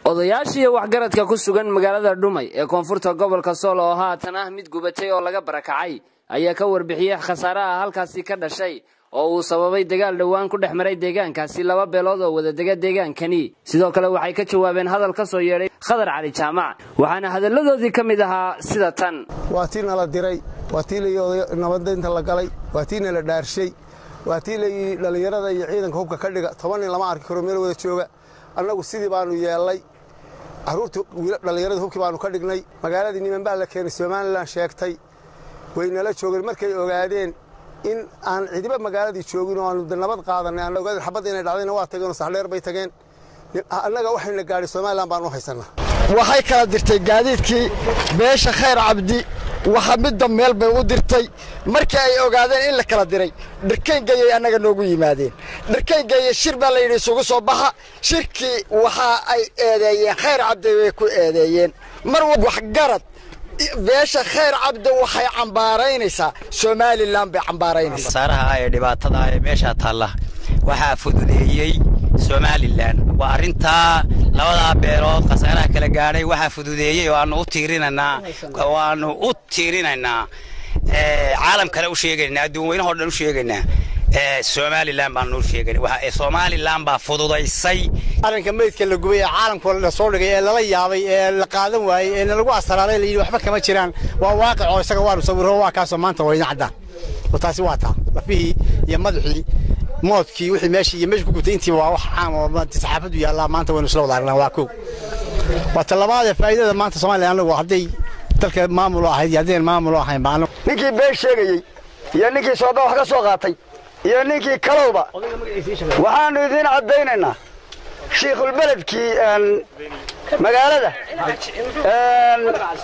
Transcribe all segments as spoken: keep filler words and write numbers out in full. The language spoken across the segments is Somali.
odayaashii waxgaradka ku sugan magaalada Dhumay ee koonfurta gobolka Sool oo haatan ah mid gubatay oo laga barakacay ayaa ka warbixiyay khasaaraha halkaasi ka dhashay oo uu sababay dagaal dhawaan ku dhexmaray deegaankaasi laba beelood oo wada dega deegaankani sidoo kale waxay ka jawaabeen hadal ka soo yeeray Khadar Cali Jaamac waxaana hadaladoodii kamid ahaa sida tan waatina la diray waatina nabadaynta la galay waatina la dhaarshay waatina dhalinyarada iyo ciidanka hubka ka dhiga toban lama arki karo meel wada jooga annagu sidii baanu yeelay caruurta dhalinyarada hubkii baanu ka dhignay magaaladii niman baa la keenay Soomaaliland sheegtay wayna la joogeen markay ogaadeen in aan ciidiba magaaladii joogin oo aanu nabad qaadanay aan ogaadeen xabad inay dhacdayna waa tageen sax dheer bay tageen annaga waxayna gaari Soomaaliland baan u haysanaa waxay kala dirtay gaadiidkii beesha Khayr Cabdi waxa midda meel bay u dirtay markii ay ogaadeen in la kala diray dharkeengay anaga noogu yimaadeen dharkeengay shir baa la yiri isugu soo baxa shirkii waxa ay eedeeyeen Khayr Cabdi way ku eedeeyeen mar wax garad beesha Khayr Cabdi waxay cambaaraynaysaa Soomaaliland bay cambaaraynaysaa saaraha ay dhibaatada ay meesha taala waxa fududeeyay Soomaaliland waa arinta labada beelood qasaaraha kala gaaray waxa fududeeyay oo aan u tiirinana oo aan u tiirinana ee caalam kale u sheegaynaa adduunweynaha oo dhan u sheegaynaa ee Soomaaliland baan u sheegaynaa waxa Soomaaliland baa fududeysay arinka meedka la gubay caalamka la soo dhigay ee lala yaabay ee la qaadan waayay ee lagu asaraalay leeyahay waxba kama jiraan waa waaqic oo isaga waa sawiro waa kaas maanta wayna cadaan oo taasi waa taa lafii iyo madaxii moodkii wixii meeshii iyo meeshii ku gubtay intii waa wax caam oo saxaafadu yaala maanta waynu isla wadaarnaa waa koow waa talabaad faa'iidada maanta Soomaaliland anagu haday dalka maamul oo ahayd yadeen maamul oo ahayn baan ninkii been sheegay iyo ninkii soo wax ka soo qaatay iyo ninkii kalowba waxaanu idin cadeynaynaa sheekul beledkii aan magaalada aan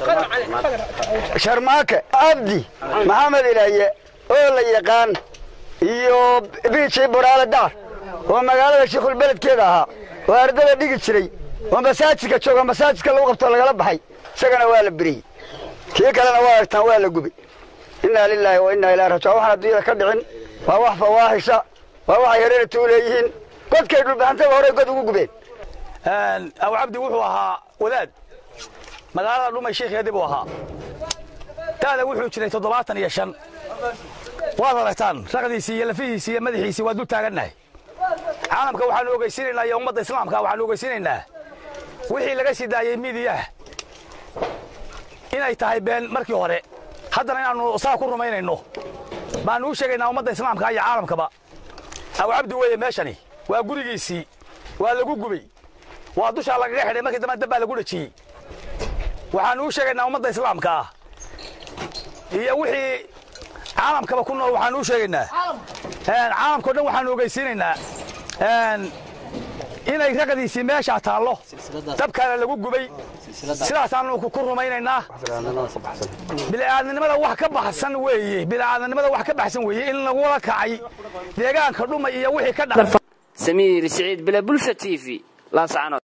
Sharmaake Abdi Maxamed Ilaaye oo la yaqaan iyo biici buraale daar oo magaalada sheekul beledkeeda ahaa oo ardada dhigi jiray oo masaajidka jooga masaajidka lagu qabto laga baxay isagana waa la biriyay kii kalena waa artaan waa la gubay inna lillahi wa inna ilaihi raaji'uun waxaan adduunyada ka dhicin waa wax fawaahisha waa wax yareer tuuleeyihiin godkay dhulbaxantay hore god ugu gubeen aan aw Cabdi wuxuu ahaa wadaad magaalada Dhumay sheekheedii buu ahaa taada wuxuu jiray toddobaatan iyo shan waad aragtaan raqdiisii iyo lafihiisii iyo madaxiisii waa dul taaganahay caalamka waxaan ogeysiinaynaa iyo ummadda islaamka waxaan ogeysiinaynaa wixii laga sii daayay midiyaha inay tahay been markii hore haddana inaanu saa ku rumaynayno baan u sheegaynaa ummadda islaamka iyo caalamkaba aw Cabdi weeye meeshani waa gurigiisii waa lagu gubay waa dusha laga xidhay markii dambe dab lagu dhajiyay waxaan u sheegaynaa ummadda islaamka iyo wixii caalamkaba ku nool waxaan u sheegaynaa een caalamka dhan waxaan ogeysiinaynaa een inay raqadiisii meesha taalo dabkana lagu gubay sidaas aanu ku rumaynaynaa bilaadanimada wax ka baxsan weeye bilaadanimada wax ka baxsan weeye in lagu wada kacay deegaanka Dhumay iyo wixii ka dhacay Samiir Saciid bila bulsha T V la sacano